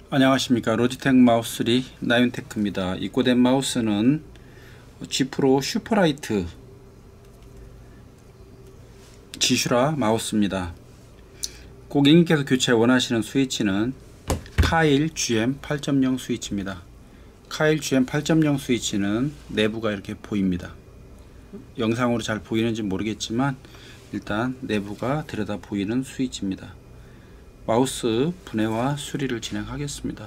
안녕하십니까. 로지텍 마우스3 나윤테크입니다. 입고된 마우스는 G 프로 슈퍼라이트 지슈라 마우스입니다. 고객님께서 교체 원하시는 스위치는 카일 GM 8.0 스위치입니다. 카일 GM 8.0 스위치는 내부가 이렇게 보입니다. 영상으로 잘 보이는지 모르겠지만 일단 내부가 들여다 보이는 스위치입니다. 마우스 분해와 수리를 진행하겠습니다.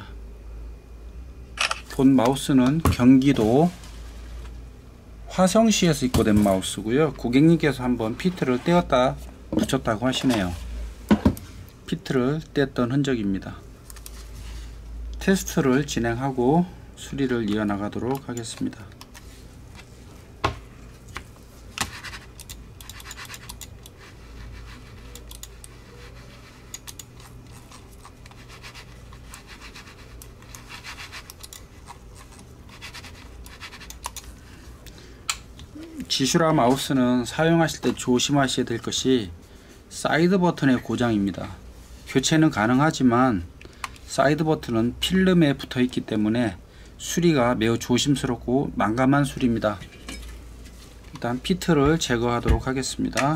본 마우스는 경기도 화성시에서 입고된 마우스고요. 고객님께서 한번 피트를 떼었다 붙였다고 하시네요. 피트를 뗐던 흔적입니다. 테스트를 진행하고 수리를 이어나가도록 하겠습니다. 지슈라 마우스는 사용하실 때 조심하셔야 될 것이 사이드 버튼의 고장입니다. 교체는 가능하지만 사이드 버튼은 필름에 붙어 있기 때문에 수리가 매우 조심스럽고 난감한 수리입니다. 일단 피트를 제거하도록 하겠습니다.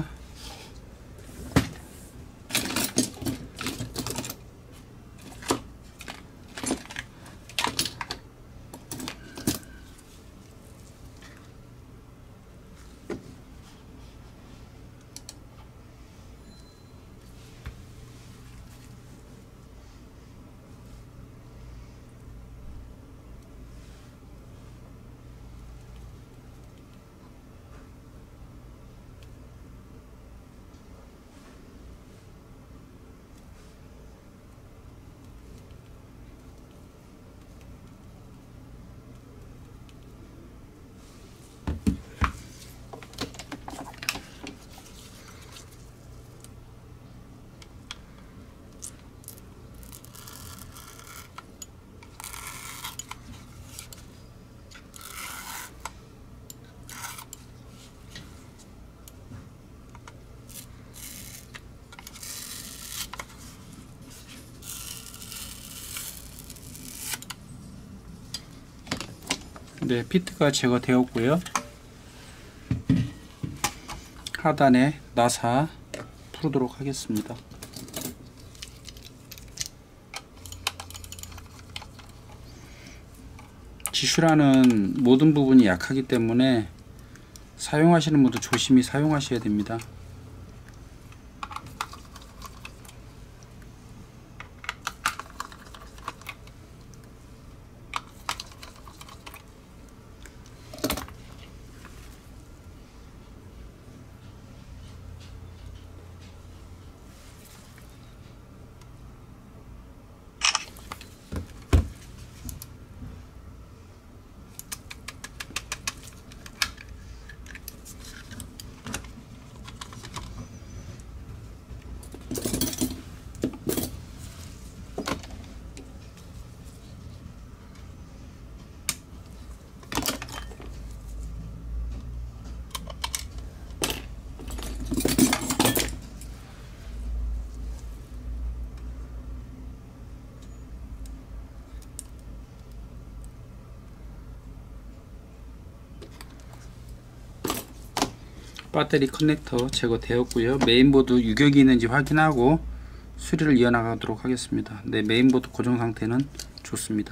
네, 피트가 제거되었고요. 하단에 나사 풀도록 하겠습니다. 지슈라는 모든 부분이 약하기 때문에 사용하시는 분도 조심히 사용하셔야 됩니다. 배터리 커넥터 제거되었고요. 메인보드 유격이 있는지 확인하고 수리를 이어나가도록 하겠습니다. 네, 메인보드 고정 상태는 좋습니다.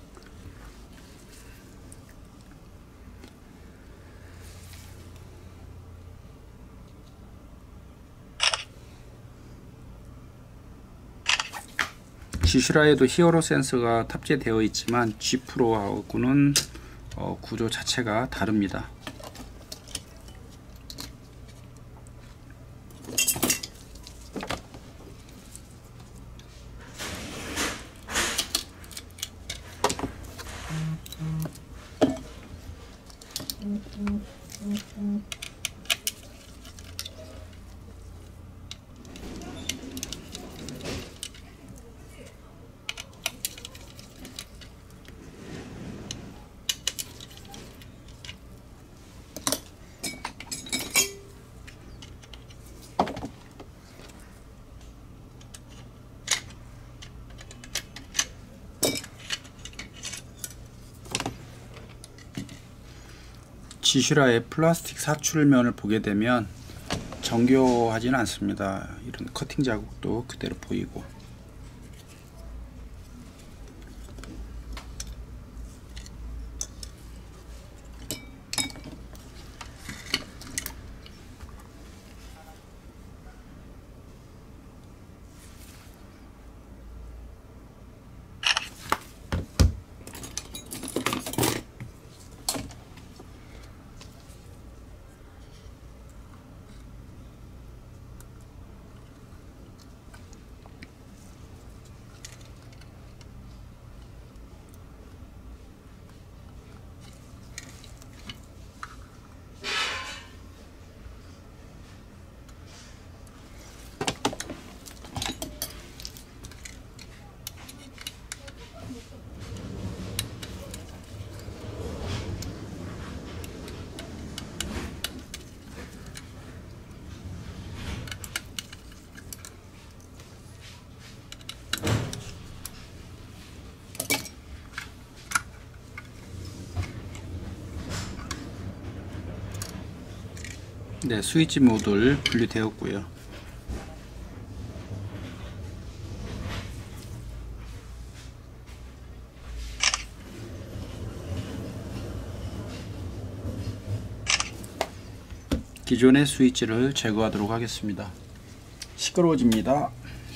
지슈라에도 히어로 센서가 탑재되어 있지만 G 프로하고는 구조 자체가 다릅니다. 지슈라의 플라스틱 사출면을 보게 되면 정교하지는 않습니다. 이런 커팅 자국도 그대로 보이고. 네, 스위치 모듈 분리되었고요. 기존의 스위치를 제거하도록 하겠습니다. 시끄러워집니다.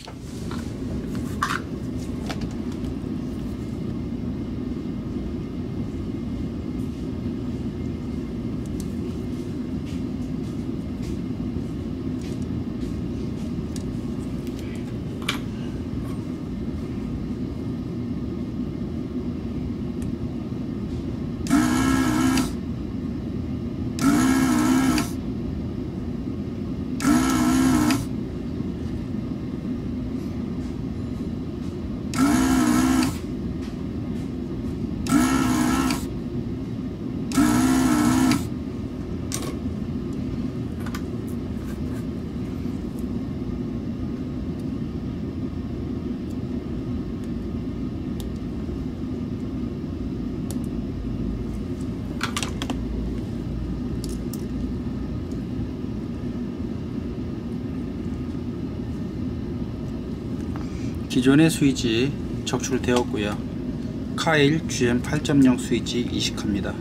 기존의 스위치 적출되었고요. 카일 GM 8.0 스위치 이식합니다.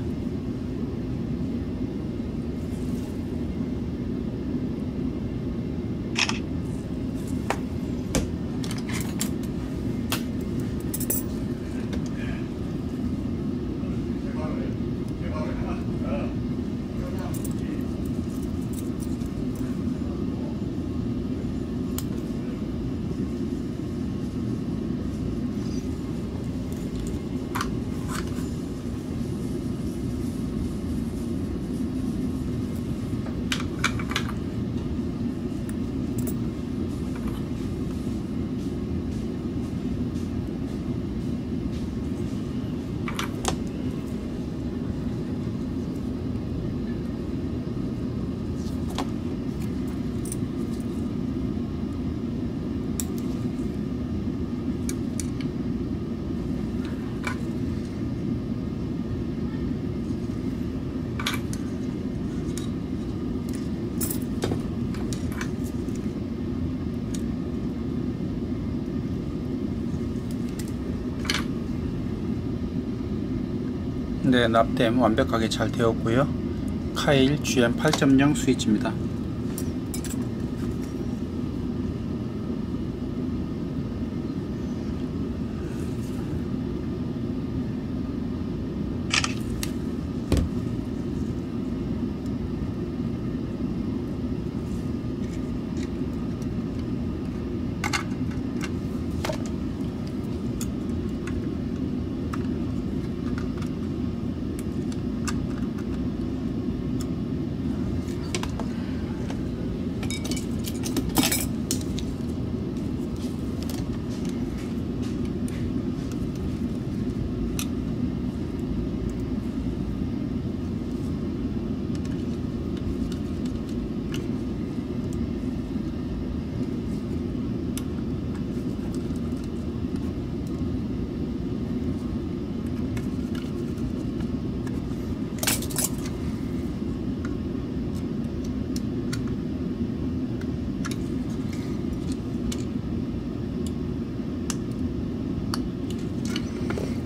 네, 납땜 완벽하게 잘 되었고요. 카일 GM 8.0 스위치입니다.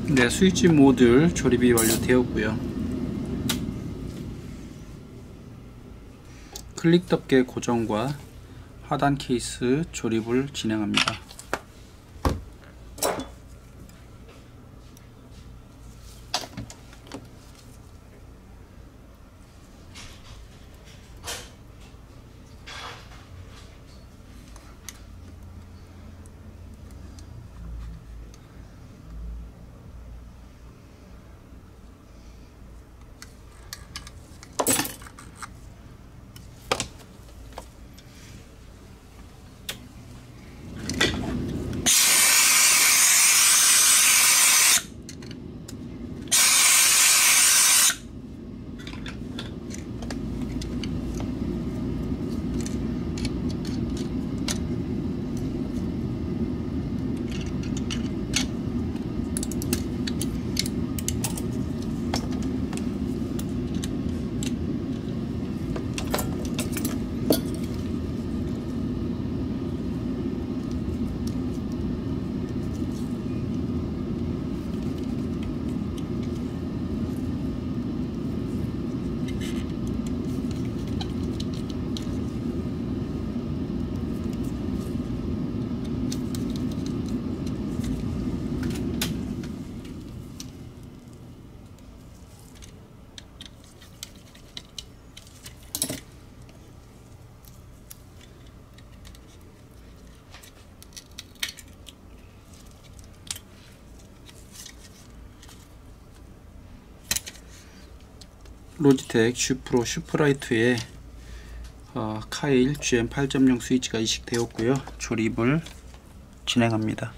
네, 스위치 모듈 조립이 완료되었고요. 클릭 덮개 고정과 하단 케이스 조립을 진행합니다. 로지텍 슈프로 슈퍼라이트에 카일 GM8.0 스위치가 이식되었고요. 조립을 진행합니다.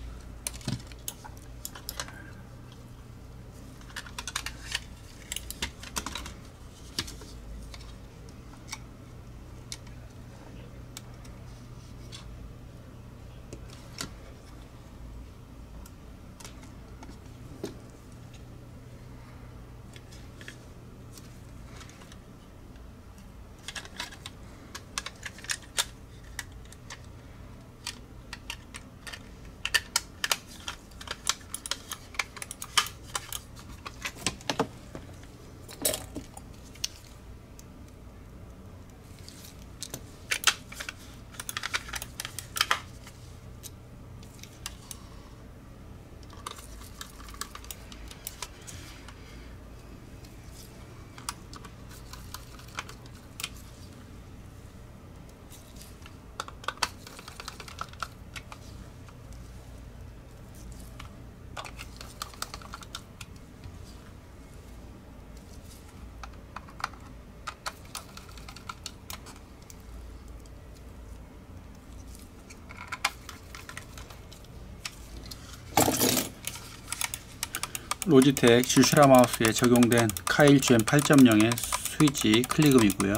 로지텍 슈슈라 마우스에 적용된 카일 GM8.0의 스위치 클릭음이고요.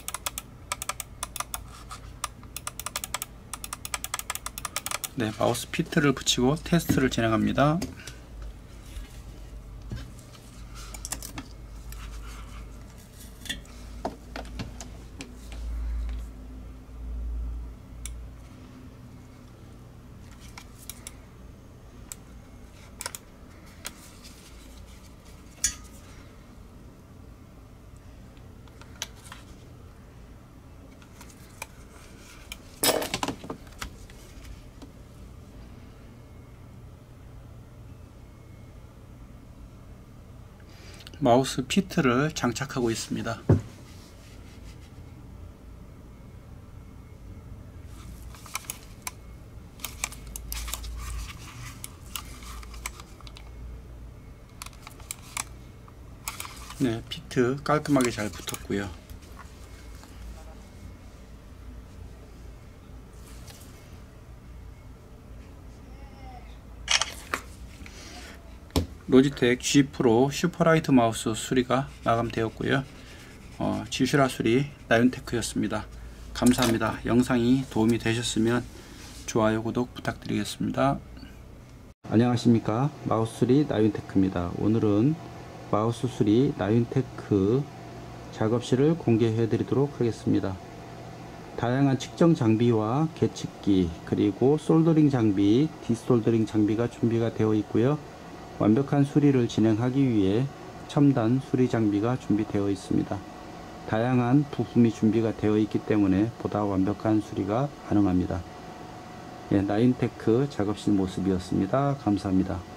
네, 마우스 피트를 붙이고 테스트를 진행합니다. 마우스 피트를 장착하고 있습니다. 네, 피트 깔끔하게 잘 붙었고요. 로지텍 G 프로 슈퍼라이트 마우스 수리가 마감되었고요. 지슈라 수리 나윤테크였습니다. 감사합니다. 영상이 도움이 되셨으면 좋아요, 구독 부탁드리겠습니다. 안녕하십니까, 마우스 수리 나윤테크입니다. 오늘은 마우스 수리 나윤테크 작업실을 공개해 드리도록 하겠습니다. 다양한 측정 장비와 계측기, 그리고 솔더링 장비, 디솔더링 장비가 준비가 되어 있고요. 완벽한 수리를 진행하기 위해 첨단 수리 장비가 준비되어 있습니다. 다양한 부품이 준비가 되어 있기 때문에 보다 완벽한 수리가 가능합니다. 예, 나인테크 작업실 모습이었습니다. 감사합니다.